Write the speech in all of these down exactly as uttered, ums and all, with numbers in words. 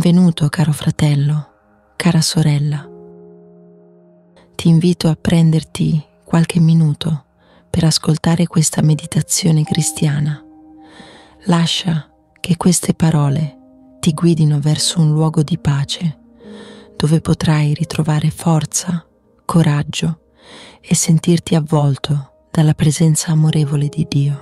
Benvenuto, caro fratello, cara sorella. Ti invito a prenderti qualche minuto per ascoltare questa meditazione cristiana. Lascia che queste parole ti guidino verso un luogo di pace, dove potrai ritrovare forza, coraggio e sentirti avvolto dalla presenza amorevole di Dio.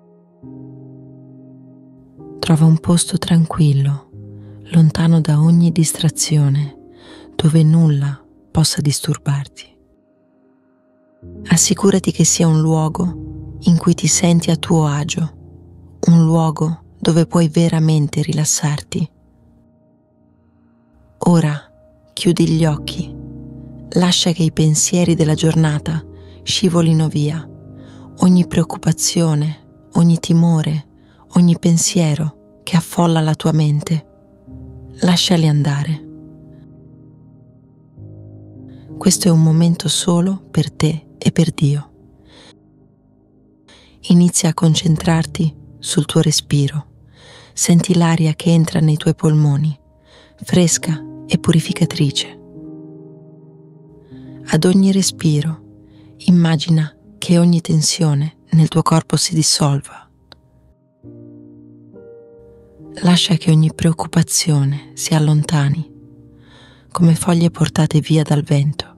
Trova un posto tranquillo, lontano da ogni distrazione, dove nulla possa disturbarti. Assicurati che sia un luogo in cui ti senti a tuo agio, un luogo dove puoi veramente rilassarti. Ora chiudi gli occhi, lascia che i pensieri della giornata scivolino via, ogni preoccupazione, ogni timore, ogni pensiero che affolla la tua mente. Lasciali andare. Questo è un momento solo per te e per Dio. Inizia a concentrarti sul tuo respiro. Senti l'aria che entra nei tuoi polmoni, fresca e purificatrice. Ad ogni respiro, immagina che ogni tensione nel tuo corpo si dissolva. Lascia che ogni preoccupazione si allontani, come foglie portate via dal vento.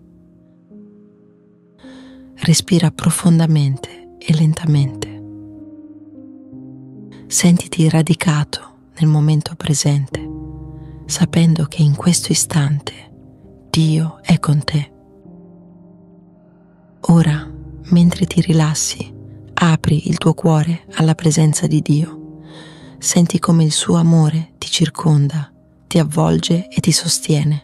Respira profondamente e lentamente. Sentiti radicato nel momento presente, sapendo che in questo istante Dio è con te. Ora, mentre ti rilassi, apri il tuo cuore alla presenza di Dio. Senti come il suo amore ti circonda, ti avvolge e ti sostiene.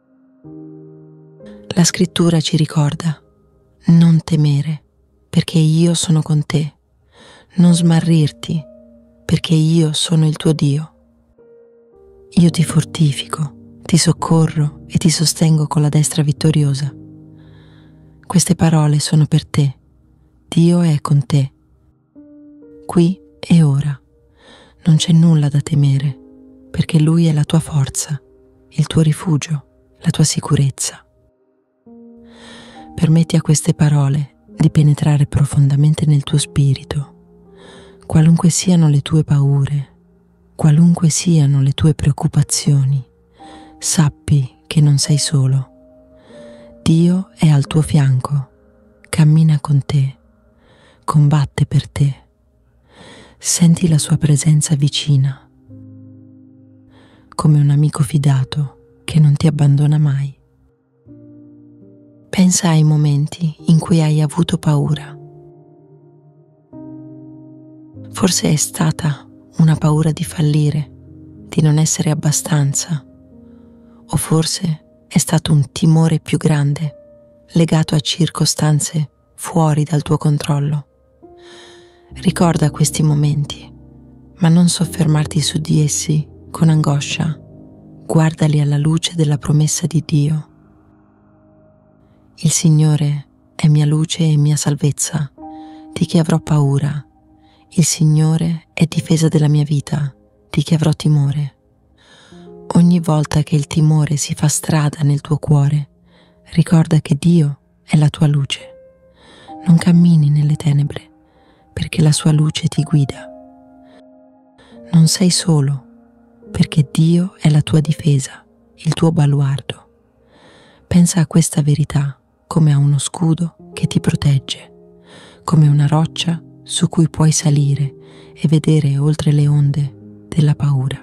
La scrittura ci ricorda: non temere, perché io sono con te. Non smarrirti, perché io sono il tuo Dio. Io ti fortifico, ti soccorro e ti sostengo con la destra vittoriosa. Queste parole sono per te. Dio è con te, qui e ora. Non c'è nulla da temere, perché Lui è la tua forza, il tuo rifugio, la tua sicurezza. Permetti a queste parole di penetrare profondamente nel tuo spirito. Qualunque siano le tue paure, qualunque siano le tue preoccupazioni, sappi che non sei solo. Dio è al tuo fianco, cammina con te, combatte per te. Senti la sua presenza vicina, come un amico fidato che non ti abbandona mai. Pensa ai momenti in cui hai avuto paura. Forse è stata una paura di fallire, di non essere abbastanza, o forse è stato un timore più grande, legato a circostanze fuori dal tuo controllo. Ricorda questi momenti, ma non soffermarti su di essi con angoscia. Guardali alla luce della promessa di Dio. Il Signore è mia luce e mia salvezza. Di chi avrò paura? Il Signore è difesa della mia vita. Di chi avrò timore? Ogni volta che il timore si fa strada nel tuo cuore, ricorda che Dio è la tua luce. Non cammini nelle tenebre, perché la sua luce ti guida. Non sei solo, perché Dio è la tua difesa, il tuo baluardo. Pensa a questa verità come a uno scudo che ti protegge, come una roccia su cui puoi salire e vedere oltre le onde della paura.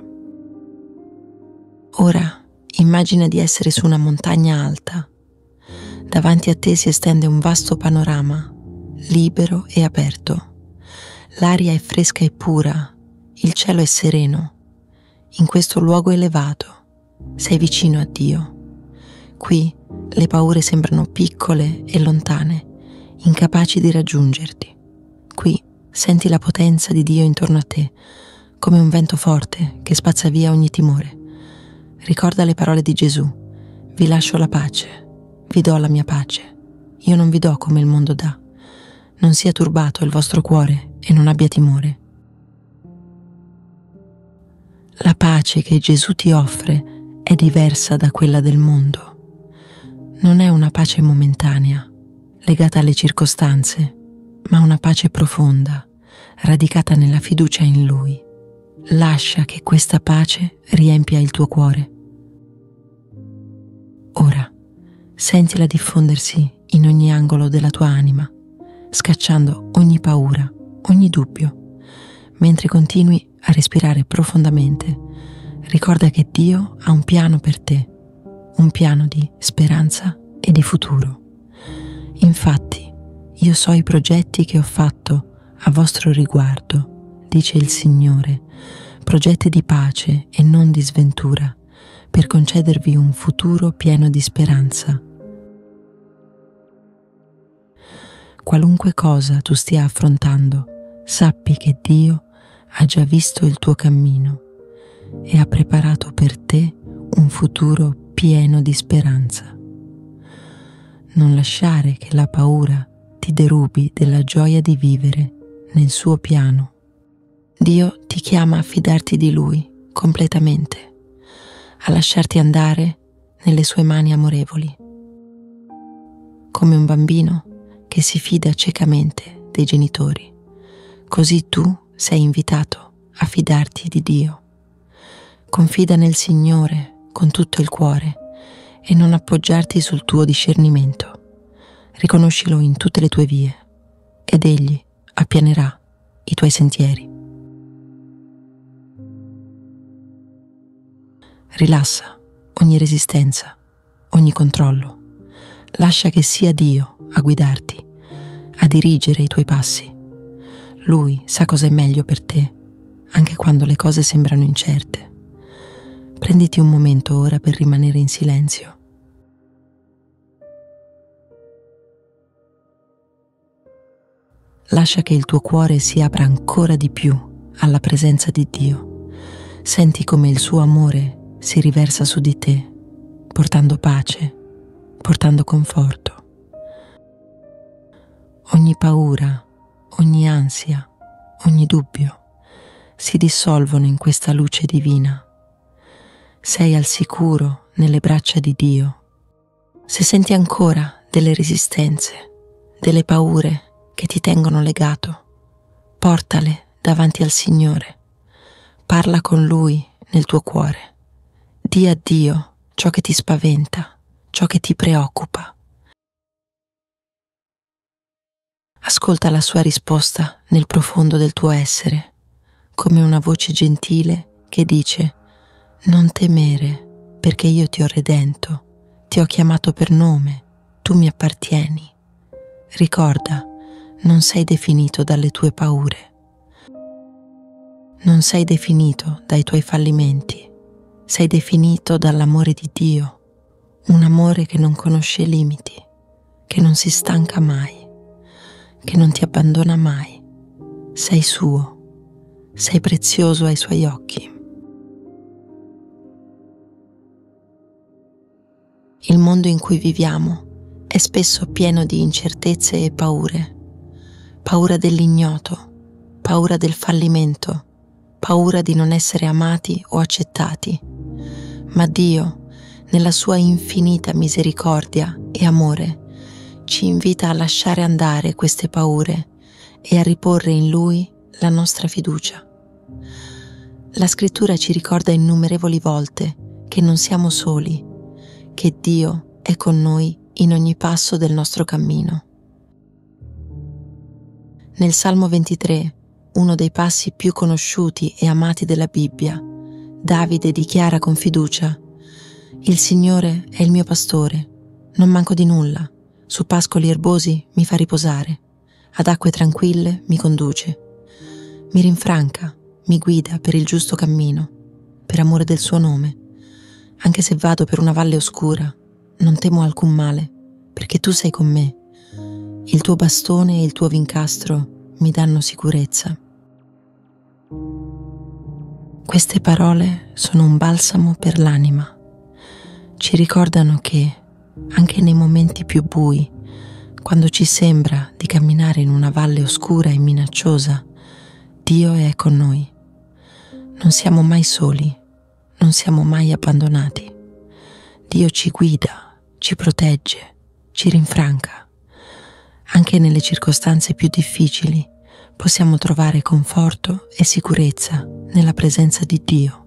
Ora immagina di essere su una montagna alta. Davanti a te si estende un vasto panorama, libero e aperto. L'aria è fresca e pura, il cielo è sereno. In questo luogo elevato sei vicino a Dio. Qui le paure sembrano piccole e lontane, incapaci di raggiungerti. Qui senti la potenza di Dio intorno a te, come un vento forte che spazza via ogni timore. Ricorda le parole di Gesù: vi lascio la pace, vi do la mia pace. Io non vi do come il mondo dà. Non sia turbato il vostro cuore e non abbia timore. La pace che Gesù ti offre è diversa da quella del mondo. Non è una pace momentanea, legata alle circostanze, ma una pace profonda, radicata nella fiducia in Lui. Lascia che questa pace riempia il tuo cuore. Ora, sentila diffondersi in ogni angolo della tua anima, scacciando ogni paura, ogni dubbio. Mentre continui a respirare profondamente, ricorda che Dio ha un piano per te, un piano di speranza e di futuro. Infatti, io so i progetti che ho fatto a vostro riguardo, dice il Signore, progetti di pace e non di sventura, per concedervi un futuro pieno di speranza. Qualunque cosa tu stia affrontando, sappi che Dio ha già visto il tuo cammino e ha preparato per te un futuro pieno di speranza. Non lasciare che la paura ti derubi della gioia di vivere nel suo piano. Dio ti chiama a fidarti di Lui completamente, a lasciarti andare nelle sue mani amorevoli, come un bambino che si fida ciecamente dei genitori. Così tu sei invitato a fidarti di Dio. Confida nel Signore con tutto il cuore e non appoggiarti sul tuo discernimento. Riconoscilo in tutte le tue vie ed Egli appianerà i tuoi sentieri. Rilassa ogni resistenza, ogni controllo. Lascia che sia Dio a guidarti, a dirigere i tuoi passi. Lui sa cosa è meglio per te, anche quando le cose sembrano incerte. Prenditi un momento ora per rimanere in silenzio. Lascia che il tuo cuore si apra ancora di più alla presenza di Dio. Senti come il suo amore si riversa su di te, portando pace, portando conforto. Ogni paura, ogni ansia, ogni dubbio si dissolvono in questa luce divina. Sei al sicuro nelle braccia di Dio. Se senti ancora delle resistenze, delle paure che ti tengono legato, portale davanti al Signore. Parla con Lui nel tuo cuore. Dì a Dio ciò che ti spaventa, ciò che ti preoccupa. Ascolta la sua risposta nel profondo del tuo essere, come una voce gentile che dice: non temere, perché io ti ho redento, ti ho chiamato per nome, tu mi appartieni. Ricorda, non sei definito dalle tue paure. Non sei definito dai tuoi fallimenti. Sei definito dall'amore di Dio, un amore che non conosce limiti, che non si stanca mai, che non ti abbandona mai. Sei suo, sei prezioso ai suoi occhi. Il mondo in cui viviamo è spesso pieno di incertezze e paure. Paura dell'ignoto, paura del fallimento, paura di non essere amati o accettati. Ma Dio, nella sua infinita misericordia e amore, ci invita a lasciare andare queste paure e a riporre in Lui la nostra fiducia. La Scrittura ci ricorda innumerevoli volte che non siamo soli, che Dio è con noi in ogni passo del nostro cammino. Nel Salmo ventitré, uno dei passi più conosciuti e amati della Bibbia, Davide dichiara con fiducia: «Il Signore è il mio pastore, non manco di nulla, su pascoli erbosi mi fa riposare, ad acque tranquille mi conduce, mi rinfranca, mi guida per il giusto cammino, per amore del suo nome. Anche se vado per una valle oscura, non temo alcun male, perché tu sei con me. Il tuo bastone e il tuo vincastro mi danno sicurezza». Queste parole sono un balsamo per l'anima. Ci ricordano che, anche nei momenti più bui, quando ci sembra di camminare in una valle oscura e minacciosa, Dio è con noi. Non siamo mai soli, non siamo mai abbandonati. Dio ci guida, ci protegge, ci rinfranca. Anche nelle circostanze più difficili possiamo trovare conforto e sicurezza nella presenza di Dio.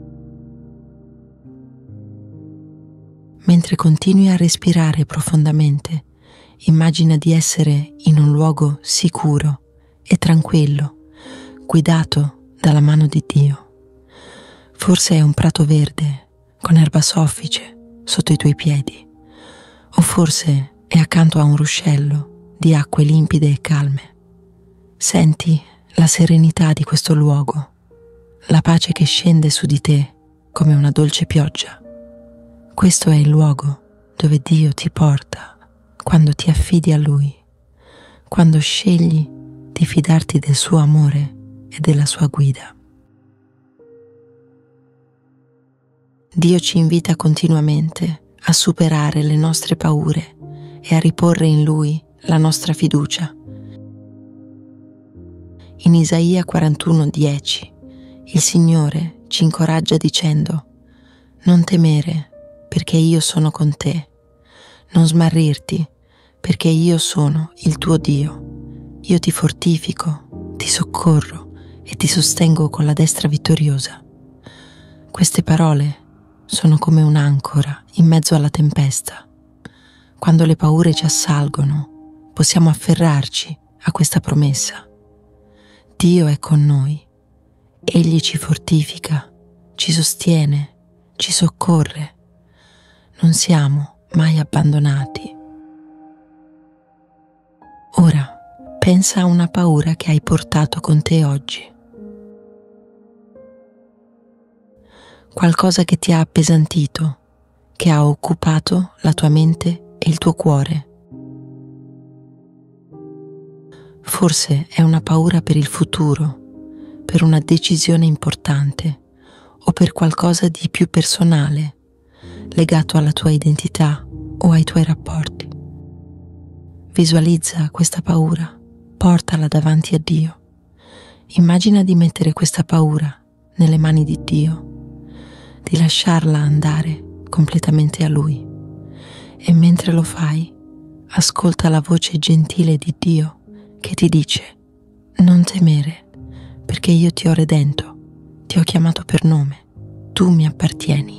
Mentre continui a respirare profondamente, immagina di essere in un luogo sicuro e tranquillo, guidato dalla mano di Dio. Forse è un prato verde con erba soffice sotto i tuoi piedi, o forse è accanto a un ruscello di acque limpide e calme. Senti la serenità di questo luogo, la pace che scende su di te come una dolce pioggia. Questo è il luogo dove Dio ti porta quando ti affidi a Lui, quando scegli di fidarti del suo amore e della sua guida. Dio ci invita continuamente a superare le nostre paure e a riporre in Lui la nostra fiducia. In Isaia quarantuno dieci il Signore ci incoraggia dicendo: «Non temere, perché io sono con te. Non smarrirti, perché io sono il tuo Dio. Io ti fortifico, ti soccorro e ti sostengo con la destra vittoriosa». Queste parole sono come un'ancora in mezzo alla tempesta. Quando le paure ci assalgono, possiamo afferrarci a questa promessa. Dio è con noi. Egli ci fortifica, ci sostiene, ci soccorre. Non siamo mai abbandonati. Ora, pensa a una paura che hai portato con te oggi. Qualcosa che ti ha appesantito, che ha occupato la tua mente e il tuo cuore. Forse è una paura per il futuro, per una decisione importante o per qualcosa di più personale, legato alla tua identità o ai tuoi rapporti. Visualizza questa paura, portala davanti a Dio. Immagina di mettere questa paura nelle mani di Dio, di lasciarla andare completamente a Lui. E mentre lo fai, ascolta la voce gentile di Dio che ti dice: «Non temere, perché io ti ho redento, ti ho chiamato per nome, tu mi appartieni».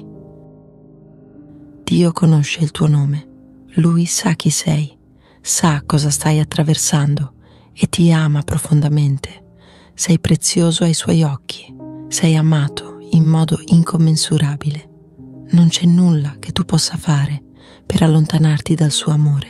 Dio conosce il tuo nome, Lui sa chi sei, sa cosa stai attraversando e ti ama profondamente. Sei prezioso ai suoi occhi, sei amato in modo incommensurabile. Non c'è nulla che tu possa fare per allontanarti dal suo amore.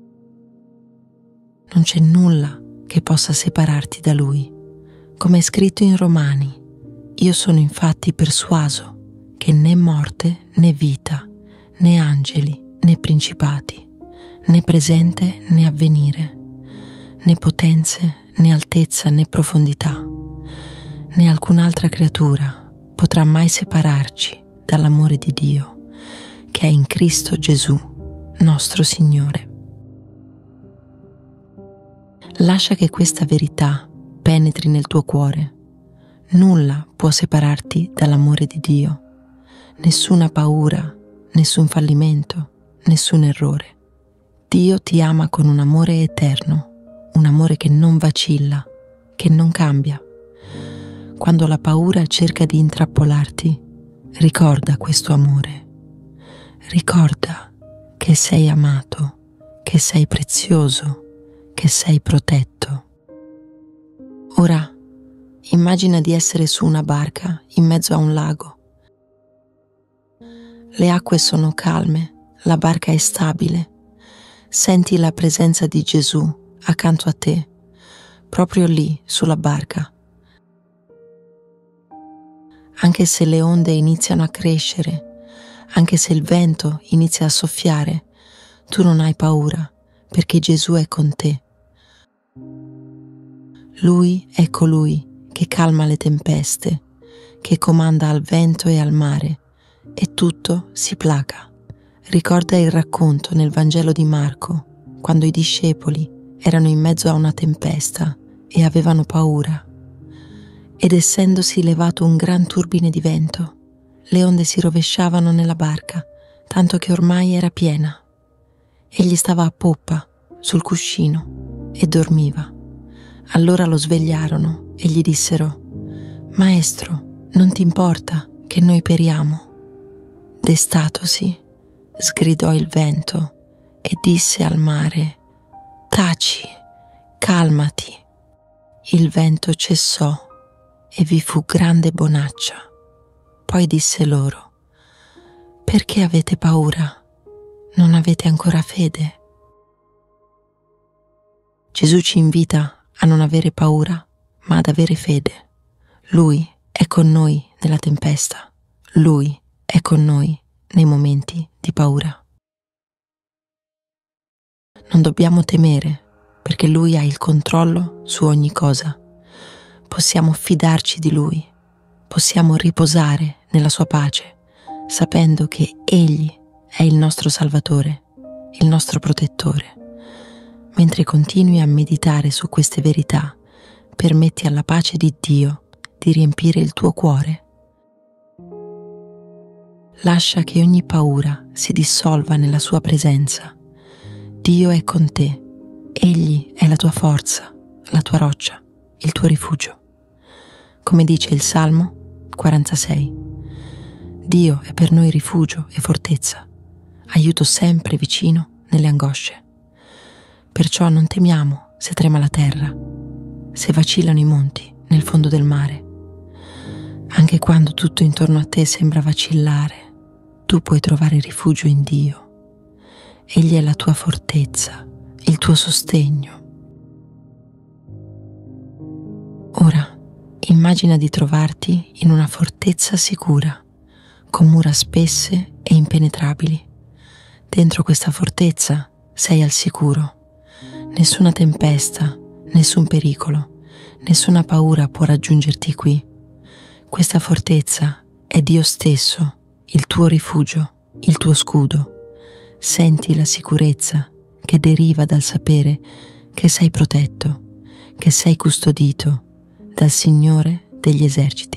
Non c'è nulla che possa separarti da Lui. Come è scritto in Romani: «Io sono infatti persuaso che né morte né vita, né angeli né principati, né presente né avvenire, né potenze né altezza né profondità, né alcun'altra creatura potrà mai separarci dall'amore di Dio, che è in Cristo Gesù, nostro Signore». Lascia che questa verità penetri nel tuo cuore. Nulla può separarti dall'amore di Dio. Nessuna paura, nessun fallimento, nessun errore. Dio ti ama con un amore eterno, un amore che non vacilla, che non cambia. Quando la paura cerca di intrappolarti, ricorda questo amore. Ricorda che sei amato, che sei prezioso, che sei protetto. Ora, immagina di essere su una barca in mezzo a un lago. Le acque sono calme, la barca è stabile. Senti la presenza di Gesù accanto a te, proprio lì sulla barca. Anche se le onde iniziano a crescere, anche se il vento inizia a soffiare, tu non hai paura, perché Gesù è con te. Lui è colui che calma le tempeste, che comanda al vento e al mare, e tutto si placa. Ricorda il racconto nel Vangelo di Marco, quando i discepoli erano in mezzo a una tempesta e avevano paura. Ed essendosi levato un gran turbine di vento, le onde si rovesciavano nella barca, tanto che ormai era piena. Egli stava a poppa, sul cuscino, e dormiva. Allora lo svegliarono e gli dissero: «Maestro, non ti importa che noi periamo?» Destatosi, sgridò il vento e disse al mare: «Taci, calmati». Il vento cessò e vi fu grande bonaccia. Poi disse loro: «Perché avete paura? Non avete ancora fede?» Gesù ci invita a non avere paura, ma ad avere fede. Lui è con noi nella tempesta. Lui è con noi nei momenti di paura. Non dobbiamo temere, perché Lui ha il controllo su ogni cosa. Possiamo fidarci di Lui, possiamo riposare nella sua pace, sapendo che Egli è il nostro Salvatore, il nostro protettore. Mentre continui a meditare su queste verità, permetti alla pace di Dio di riempire il tuo cuore. Lascia che ogni paura si dissolva nella sua presenza. Dio è con te. Egli è la tua forza, la tua roccia, il tuo rifugio. Come dice il Salmo quarantasei: Dio è per noi rifugio e fortezza, aiuto sempre vicino nelle angosce. Perciò non temiamo se trema la terra, se vacillano i monti nel fondo del mare. Anche quando tutto intorno a te sembra vacillare, tu puoi trovare rifugio in Dio. Egli è la tua fortezza, il tuo sostegno. Ora, immagina di trovarti in una fortezza sicura, con mura spesse e impenetrabili. Dentro questa fortezza sei al sicuro. Nessuna tempesta, nessun pericolo, nessuna paura può raggiungerti qui. Questa fortezza è Dio stesso, il tuo rifugio, il tuo scudo. Senti la sicurezza che deriva dal sapere che sei protetto, che sei custodito dal Signore degli eserciti.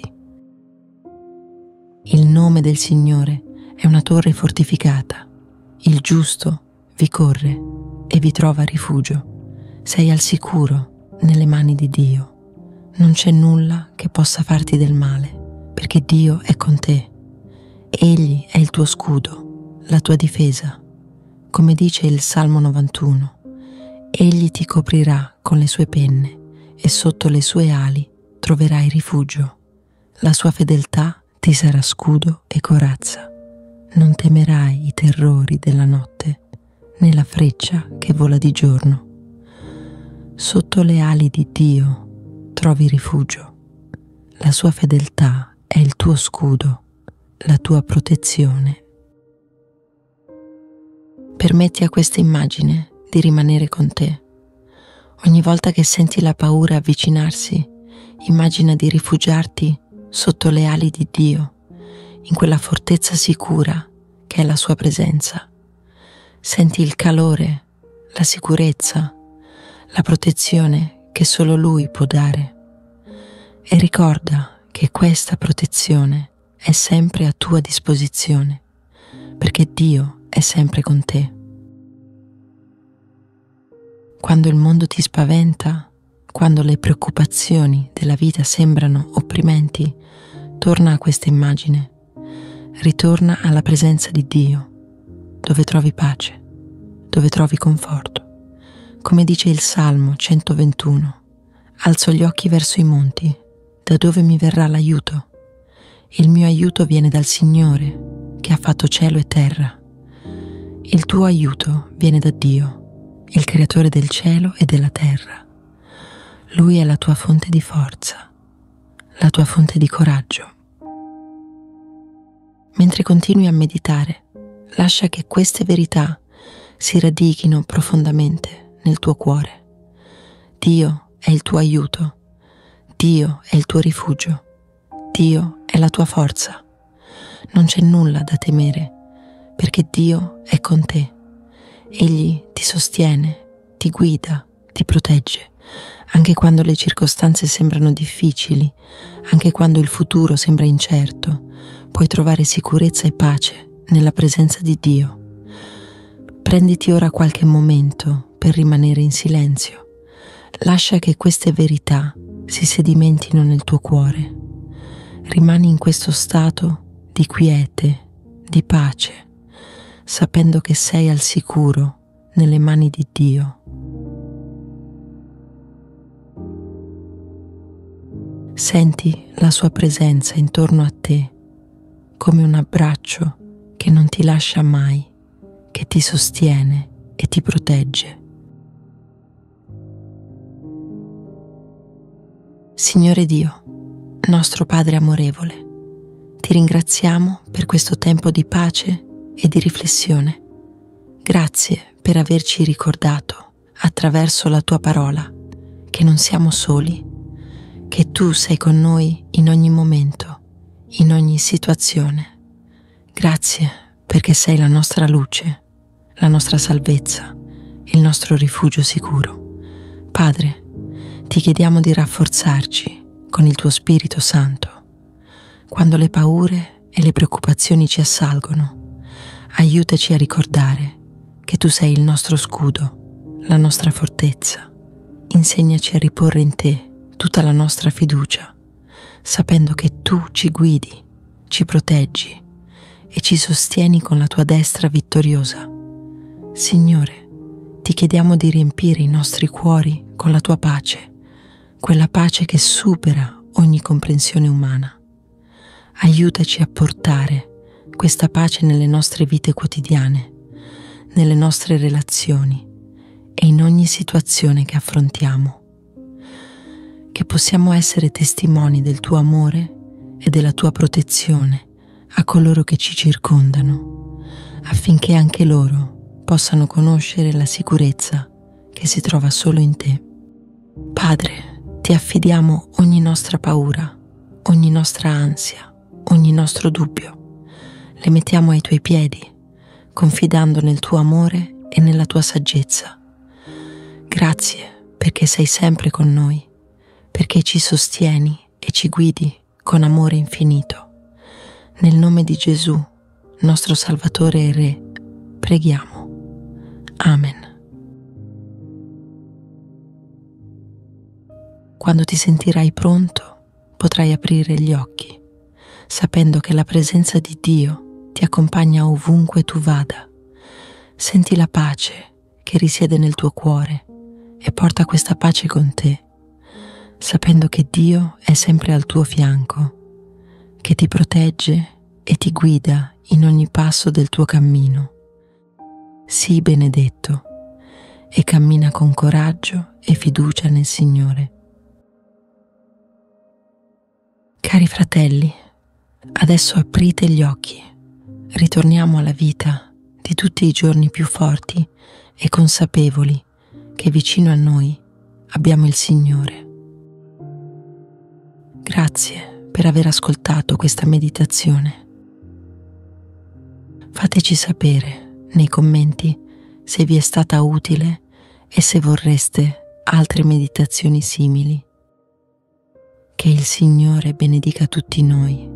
Il nome del Signore è una torre fortificata. Il giusto vi corre e vi trova rifugio. Sei al sicuro nelle mani di Dio. Non c'è nulla che possa farti del male, perché Dio è con te. Egli è il tuo scudo, la tua difesa. Come dice il Salmo novantuno, Egli ti coprirà con le sue penne e sotto le sue ali troverai rifugio. La sua fedeltà ti sarà scudo e corazza. Non temerai i terrori della notte, né la freccia che vola di giorno. Sotto le ali di Dio trovi rifugio. La sua fedeltà è il tuo scudo, la tua protezione. Permetti a questa immagine di rimanere con te. Ogni volta che senti la paura avvicinarsi, immagina di rifugiarti sotto le ali di Dio, in quella fortezza sicura che è la sua presenza. Senti il calore, la sicurezza, la protezione che solo Lui può dare. E ricorda che questa protezione è sempre a tua disposizione, perché Dio è sempre con te. Quando il mondo ti spaventa, quando le preoccupazioni della vita sembrano opprimenti, torna a questa immagine, ritorna alla presenza di Dio, dove trovi pace, dove trovi conforto. Come dice il Salmo centoventuno, alzo gli occhi verso i monti, da dove mi verrà l'aiuto? Il mio aiuto viene dal Signore, che ha fatto cielo e terra. Il tuo aiuto viene da Dio, il creatore del cielo e della terra. Lui è la tua fonte di forza, la tua fonte di coraggio. Mentre continui a meditare, lascia che queste verità si radichino profondamente nel tuo cuore. Dio è il tuo aiuto, Dio è il tuo rifugio, Dio è la tua forza. Non c'è nulla da temere, perché Dio è con te. Egli ti sostiene, ti guida, ti protegge, anche quando le circostanze sembrano difficili, anche quando il futuro sembra incerto, puoi trovare sicurezza e pace nella presenza di Dio. Prenditi ora qualche momento per rimanere in silenzio. Lascia che queste verità si sedimentino nel tuo cuore. Rimani in questo stato di quiete, di pace, sapendo che sei al sicuro nelle mani di Dio. Senti la sua presenza intorno a te come un abbraccio che non ti lascia mai, che ti sostiene e ti protegge. Signore Dio, nostro Padre amorevole, ti ringraziamo per questo tempo di pace e di riflessione. Grazie per averci ricordato, attraverso la tua parola, che non siamo soli, che tu sei con noi in ogni momento, in ogni situazione. Grazie perché sei la nostra luce, la nostra salvezza, il nostro rifugio sicuro. Padre, ti chiediamo di rafforzarci con il tuo Spirito Santo. Quando le paure e le preoccupazioni ci assalgono, aiutaci a ricordare che tu sei il nostro scudo, la nostra fortezza. Insegnaci a riporre in te tutta la nostra fiducia, sapendo che tu ci guidi, ci proteggi e ci sostieni con la tua destra vittoriosa. Signore, ti chiediamo di riempire i nostri cuori con la tua pace, quella pace che supera ogni comprensione umana. Aiutaci a portare questa pace nelle nostre vite quotidiane, nelle nostre relazioni e in ogni situazione che affrontiamo. Che possiamo essere testimoni del tuo amore e della tua protezione a coloro che ci circondano, affinché anche loro possano conoscere la sicurezza che si trova solo in te. Padre, ti affidiamo ogni nostra paura, ogni nostra ansia, ogni nostro dubbio. Le mettiamo ai tuoi piedi, confidando nel tuo amore e nella tua saggezza. Grazie perché sei sempre con noi, perché ci sostieni e ci guidi con amore infinito. Nel nome di Gesù, nostro Salvatore e Re, preghiamo. Amen. Quando ti sentirai pronto, potrai aprire gli occhi, sapendo che la presenza di Dio ti accompagna ovunque tu vada. Senti la pace che risiede nel tuo cuore e porta questa pace con te, sapendo che Dio è sempre al tuo fianco, che ti protegge e ti guida in ogni passo del tuo cammino. Sii benedetto e cammina con coraggio e fiducia nel Signore. Cari fratelli, adesso aprite gli occhi, ritorniamo alla vita di tutti i giorni più forti e consapevoli che vicino a noi abbiamo il Signore. Grazie per aver ascoltato questa meditazione. Fateci sapere nei commenti se vi è stata utile e se vorreste altre meditazioni simili. Che il Signore benedica tutti noi.